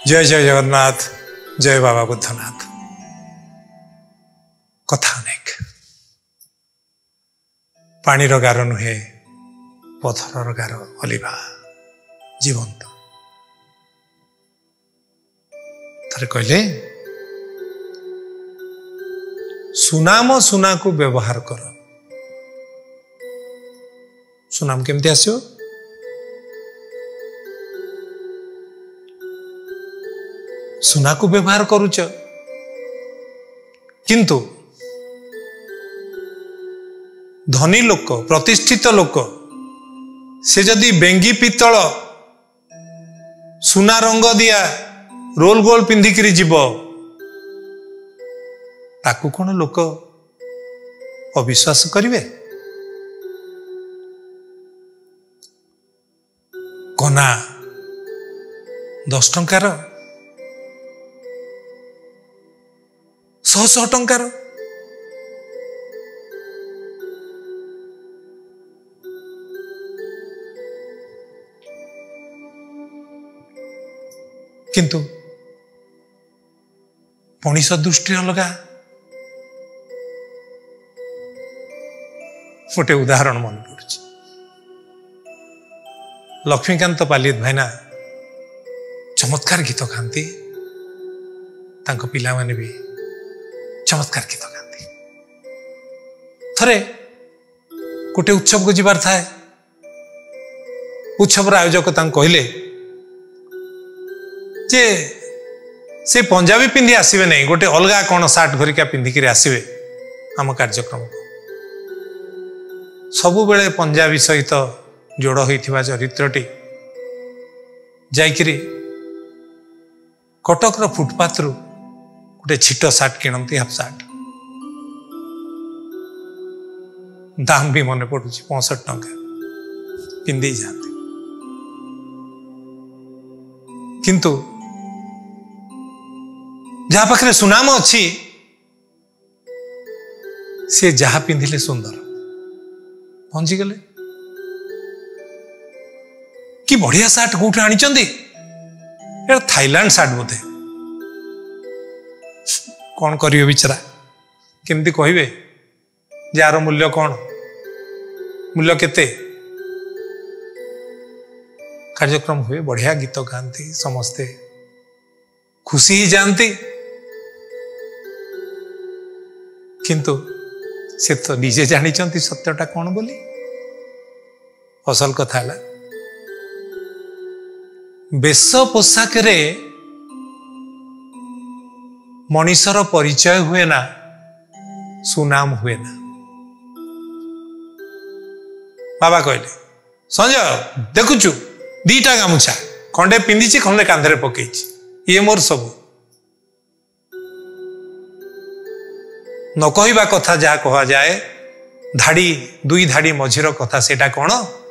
जय जय जगन्नाथ, जय बाबा बुद्धनाथ। कथा अनेक पानी गार नुहे, पथर गार अलिभा जीवंत। थरे कहले सुनाम सुना को व्यवहार कर। सुनाम केमती आसियो? सुना को व्यवहार करुच, किंतु धनी लोक प्रतिष्ठित लोक से जदि बेंगी पितल सुना रंग दिया रोल गोल पिंधिकी जीव, ताकू कौन लोक अविश्वास करिवे? कना 10 टंकार 100 टंकार किंतु मनीष दृष्टि अलगा। गोटे उदाहरण मन पड़ुଛି, लक्ष्मीकांत पालित भाईना चमत्कार गीत गाती, तांको पिला माने भी चमत्कार गीत गाती। थरे गोटे उत्सव को जीवार थाए, उत्सव आयोजक कहले जे से पंजाबी पिंधि आसबे नहीं, गोटे अलगा कौन सार्ट घरिका पिंधिक आसबे आम कार्यक्रम को। सबु बेले पंजाबी सहित जोड़ होइथिबा चरित्रटी जाइकिरी कटक फुटपाथ रु गोटे छिट सार्ट किणती, हाफ सार्ट दाम भी मन पड़ुଛି 65 टंका पिंधि जाते। किंतु जहाँ पाखरे सुनाम अच्छी सी जहाँ पिंधिले सुंदर पहुंची गले। कि बढ़िया सार्ट कोठे आनी, थाईलैंड सार्ट बोधे। कौन करियो बिचरा, केमती कहिबे जार मूल्य कौन, मूल्य केते? कार्यक्रम हुए, बढ़िया गीत गाती, समस्ते खुशी ही जानती, किंतु से तो निजे जानी सत्यटा कौन बोली। असल कथा है बेश पोशाक रे मनीषर परिचय हुए ना, सुनाम हुए ना। बाबा कहले संजय देखुचु 2टा गामुछा, खंडे पिंधि खंडे कांधरे पकई, ये मोर सबू। न कहवा कथा जहाँ कह जाए, धाड़ी 2 धाड़ी मझीर कथा सेटा कौन?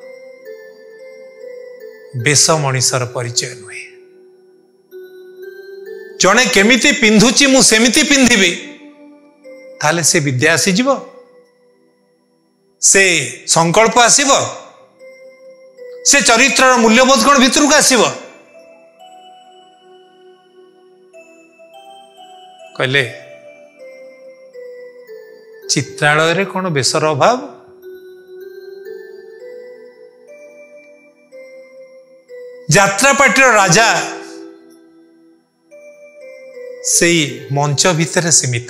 बेश मनीषर परिचय नुहे। जड़े केमिति पिंधुची मु सेमिति पिंधिबी, ताले से विद्या आसीजिव, से संकल्प आसीब, से चरित्र मूल्यबोध कौन भितर को आसीब। कहले चित्रालय रे कौन बेसर अभाव? यात्रापाटीर राजा से मंच भितर सीमित,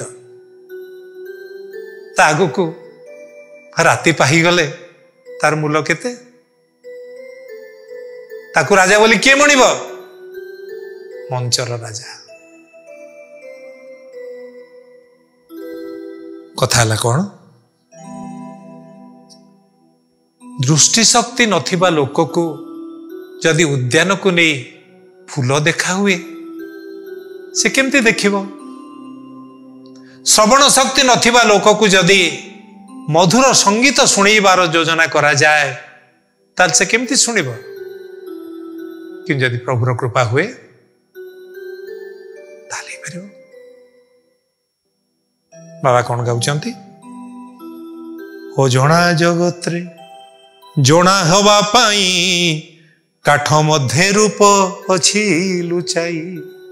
आगु को राति पाही गले तार मूल केते? ताकू राजा बोली किए मणिब? मंचर राजा। कथा है कौन? दृष्टिशक्ति नथिबा लोक को जदि उद्यान को नहीं फूल देखा हुए, से केमती देखिबो? श्रवण शक्ति नथिबा लोक को जदि मधुर संगीत शुणीबार योजना करा जाए, ताल से केमती शुणिबो? कि जदि प्रभुर कृपा हुए ताले पारिबो। बाबा कौन गाउचंती? हो जणा जगत रे जणा हवा पाई काठ मध्य रूप अछि लुचाई।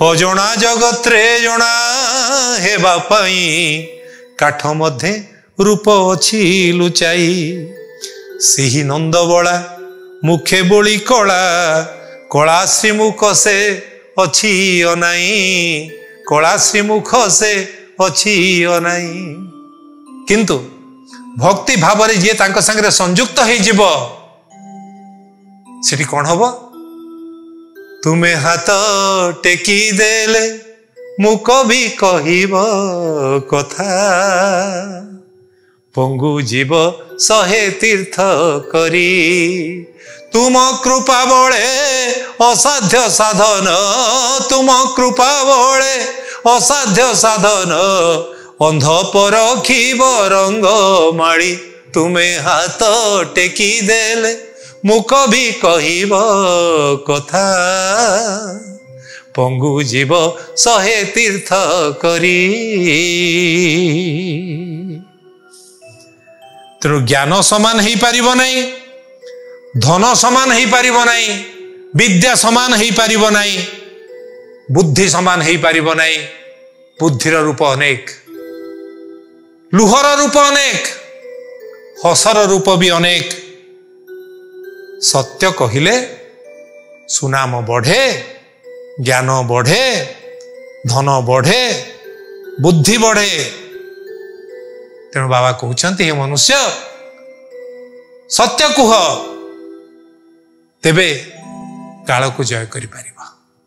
अजणा जगत रे जणा हेबा पाई काठ मध्य रूप अछि लुचाई सिही नंद बड़ा मुखे बोली कला कला श्रीमुख से अछि अनाई कला श्रीमुख से अछि अनाई किंतु भक्ति भाव रे जे तांको संगे संयुक्त हो जीव सेठी कौन हबो तुमे हाथ टेकी देले मु कभी कहिब कथा पंगु जीव सहे तीर्थ करी तुम कृपा बळे असाध्य साधन तुम कृपा बळे असाध्य साधन अंध परखिब रंग माड़ी तुमे हाथ टेकी देले मु कभी कहिब कथा पंगु जीव सहे तीर्थ करी तेणु ज्ञान समान हो पारिब नहीं धन समान हो पारिब नहीं विद्या समान हो पारिब नहीं बुद्धि समान हो पारिब नहीं बुद्धिर रूप अनेक लुहर रूप अनेक हसर रूप भी अनेक सत्य कहिले सुनाम बढ़े ज्ञान बढ़े धन बढ़े बुद्धि बढ़े तेणु बाबा कहते हे मनुष्य सत्य कुह तेबे काल को जय करि परिबा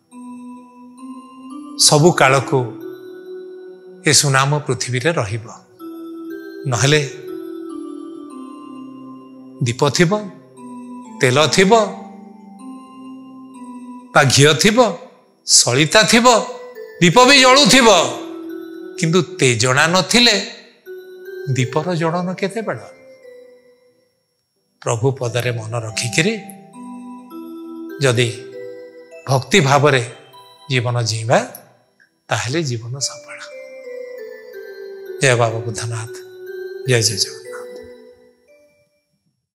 सबु काल को ए सुनाम पृथ्वी रे रहिबो नहले दीप थिबो तेल थिबो बा घिओ थिबो सलिता थिबो दीप भी जळुथिबो किंतु तेजना नथिले दीपर जड़न केते बड़ प्रभु पदरे मन रखिकरी जदि भक्ति भाव रे जीवन जीवा ताहले जीवन सफल जय बाबा बुद्धनाथ जय जय जय।